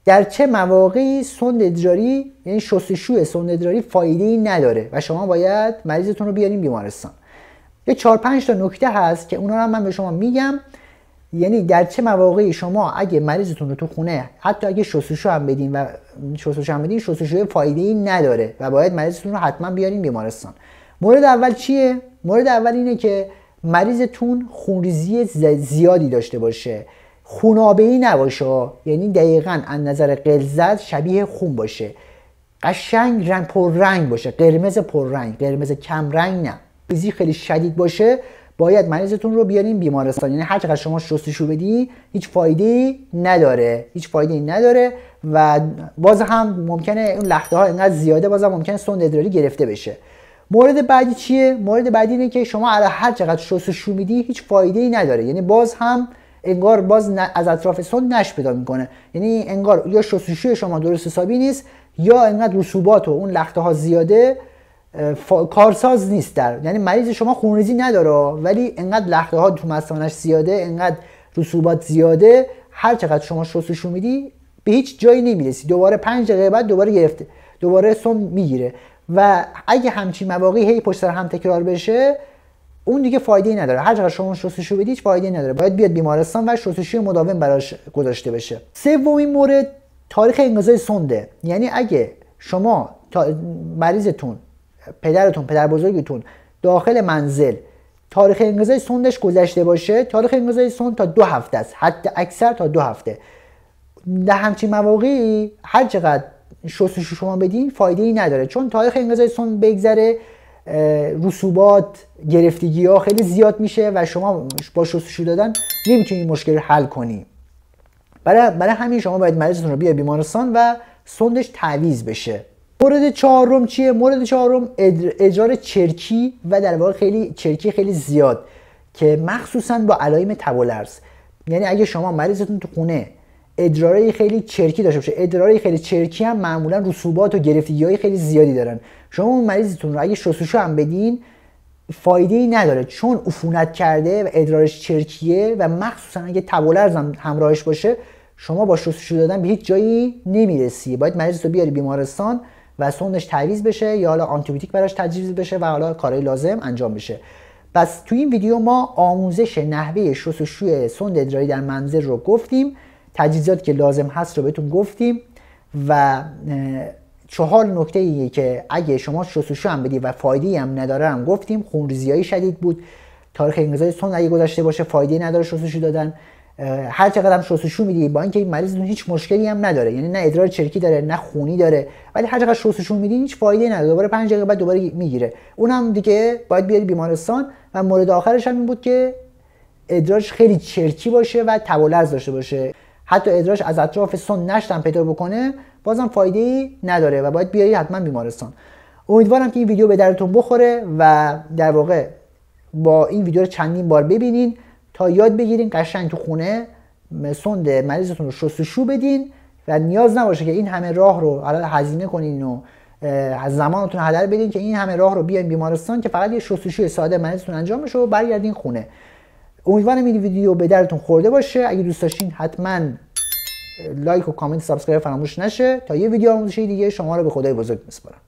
در چه مواقعی سوند ادراری یعنی شستشوی سوند ادراری فایده‌ای نداره و شما باید مریضتون رو بیارین بیمارستان. یه 4-5 تا نکته هست که اونا رو من به شما میگم. یعنی در چه مواقعی شما اگه مریضتون رو تو خونه حتی اگه شستشو هم بدین شستشوی فایده‌ای نداره و باید مریضتون رو حتما بیارین بیمارستان. مورد اول چیه؟ مورد اول اینه که مریضتون خونریزی زیادی داشته باشه، خونابه‌ای نباشه، یعنی دقیقاً از نظر غلظت شبیه خون باشه، قشنگ رنگ پررنگ باشه، قرمز پررنگ، قرمز کم رنگ نه. خونریزی خیلی شدید باشه باید مریضتون رو بیارین بیمارستان. یعنی هر چقدر شما شستشو بدی هیچ فایده‌ای نداره و باز هم ممکنه اون لخته ها اینقدر زیاده باز هم ممکنه سوند ادراری گرفته بشه. مورد بعدی چیه؟ مورد بعدی اینه که شما هر چقدر شستشو میدی هیچ فایده‌ای نداره. یعنی باز هم انگار باز از اطراف سوند نش پیدا میکنه. یعنی انگار یا شستشوی شما درست حسابی نیست یا انقدر رسوبات و اون لخته ها زیاده کارساز نیست. یعنی مریض شما خونریزی نداره ولی انقدر لخته ها تو مثانش زیاده، انقدر رسوبات زیاده، هر چقدر شما شستشو میدی به هیچ جایی نمیرسی. دوباره 5 دقیقه بعد دوباره گرفته، دوباره سوند میگیره و اگه همچین مواقعی هی پشت سر هم تکرار بشه اون دیگه فایده‌ای نداره. هر چقدر شما شستشو بدی هیچ فایده‌ای نداره. باید بیاد بیمارستان و شستشوی مداوم براش گذاشته بشه. سومین مورد تاریخ انقضای سونده. یعنی اگه شما مریضتون پدر بزرگتون داخل منزل تاریخ انقضای سوندش گذشته باشه، تاریخ انقضای سوند تا 2 هفته است، حد اکثر تا 2 هفته. در همچین مواقعی هر چقدر شستشو شما بدین فایده‌ای نداره، چون تاریخ انقضای سوند بگذره رسوبات، گرفتگی ها خیلی زیاد میشه و شما با شستشو دادن نمیتونید مشکل رو حل کنی. برای همین شما باید مریضتون رو بیارید بیمارستان و سوندش تعویض بشه. مورد چهارم چیه؟ مورد چهارم ادرار چرکی و در واقع خیلی زیاد که مخصوصا با علائم تب و لرز. یعنی اگه شما مریضتون تو خونه ادراری خیلی چرکی داشته باشه، ادراری خیلی چرکی هم معمولا رسوبات و گرفتگی‌های خیلی زیادی دارن، شما اون مریضتون رو اگه شستشو هم بدین فایده‌ای نداره، چون عفونت کرده و ادرارش چرکیه و مخصوصا اگه تب و لرز هم همراهش باشه شما با شستشو دادن به هیچ جایی نمیرسی. باید مریض رو بیاری بیمارستان و سوندش تعویض بشه یا حالا آنتیبیوتیک براش تجویز بشه و حالا کارهای لازم انجام بشه. پس تو این ویدیو ما آموزش نحوه شستشوی سوند ادراری در منزل رو گفتیم، تجهیزاتی که لازم هست رو بهتون گفتیم و 4 نکته ایه که اگه شما شستشو هم بدی و فایده‌ای هم نداره هم گفتیم. خونریزی‌های شدید بود، تاریخ انقضای سوند اگه گذشته باشه فایده‌ای نداره شستشو دادن. هر چقدر هم شستشو میدی با اینکه این مریض هیچ مشکلی هم نداره، یعنی نه ادرار چرکی داره نه خونی داره، ولی هر چقدر شستشو میدی هیچ فایده‌ای نداره، دوباره 5 دقیقه بعد دوباره میگیره، اونم دیگه باید بیاری بیمارستان. و مورد آخرش هم این بود که ادرارش خیلی چرکی باشه و تب و لرز داشته باشه، حتی ادرارش از اطراف سوند نشتم پیدا بکنه بازم فایده‌ای نداره و باید بیاری حتما بیمارستان. امیدوارم که این ویدیو به درتون بخوره و در واقع با این ویدیو رو چندین بار ببینین تا یاد بگیرین قشنگ تو خونه سوند مریضتون رو شستشو بدین و نیاز نباشه که این همه راه رو هزینه کنین و از زمانتون هدر بدین که این همه راه رو بیاین بیمارستان که فقط یه شستشوی ساده مریضتون انجام بشه و برگردین خونه. امیدوارم این ویدیو به درتون خورده باشه. اگه دوست داشتین حتما لایک و کامنت سابسکرایب فراموش نشه. تا یه ویدیو آموزشی دیگه شما رو به خدای بزرگ میسپارم.